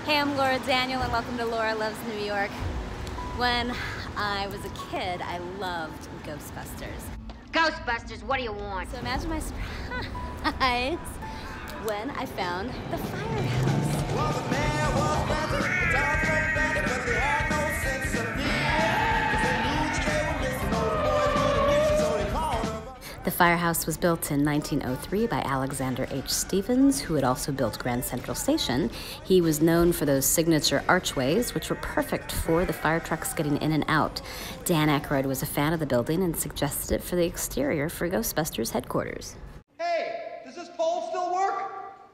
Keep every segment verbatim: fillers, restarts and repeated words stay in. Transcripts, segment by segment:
Hey, I'm Laura Daniel, and welcome to Laura Loves New York. When I was a kid, I loved Ghostbusters. Ghostbusters, what do you want? So imagine my surprise when I found the Firehouse. Well, the man was better, the times were better, but they had no sense of me. 'Cause they knew that they were missing those boys with a mission, so they called them. The Firehouse was built in nineteen oh three by Alexander H. Stevens, who had also built Grand Central Station. He was known for those signature archways, which were perfect for the fire trucks getting in and out. Dan Aykroyd was a fan of the building and suggested it for the exterior for Ghostbusters headquarters. Hey, does this pole still work?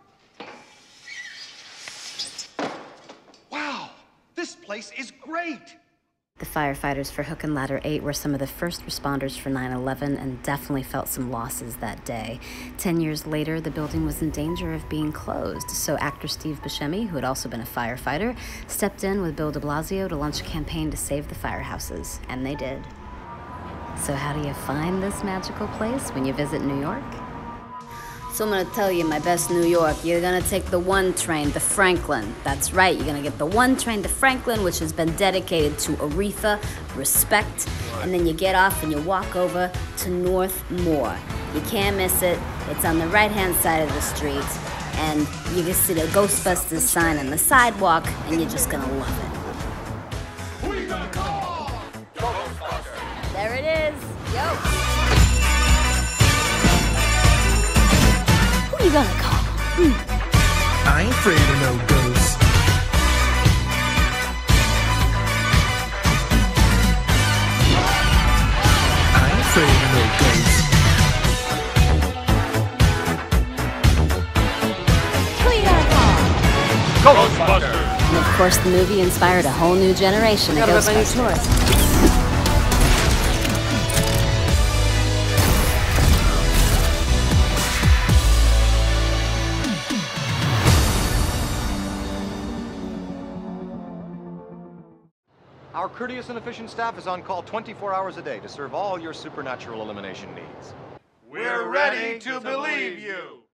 Wow, this place is great. The firefighters for Hook and Ladder eight were some of the first responders for nine eleven and definitely felt some losses that day. Ten years later, the building was in danger of being closed, so actor Steve Buscemi, who had also been a firefighter, stepped in with Bill de Blasio to launch a campaign to save the firehouses, and they did. So how do you find this magical place when you visit New York? So I'm gonna tell you my best New York. You're gonna take the one train to Franklin. That's right, you're gonna get the one train to Franklin, which has been dedicated to Aretha, respect, and then you get off and you walk over to North Moore. You can't miss it. It's on the right-hand side of the street, and you can see the Ghostbusters sign on the sidewalk, and you're just gonna love it. Who you gonna call? Ghostbusters. There it is. Yo. Who you gonna call? Mm. I ain't afraid of no ghosts. I ain't afraid of no ghosts. Who you gonna call? Ghostbusters. And of course, the movie inspired a whole new generation of Ghostbusters. Our courteous and efficient staff is on call twenty-four hours a day to serve all your supernatural elimination needs. We're ready to believe you.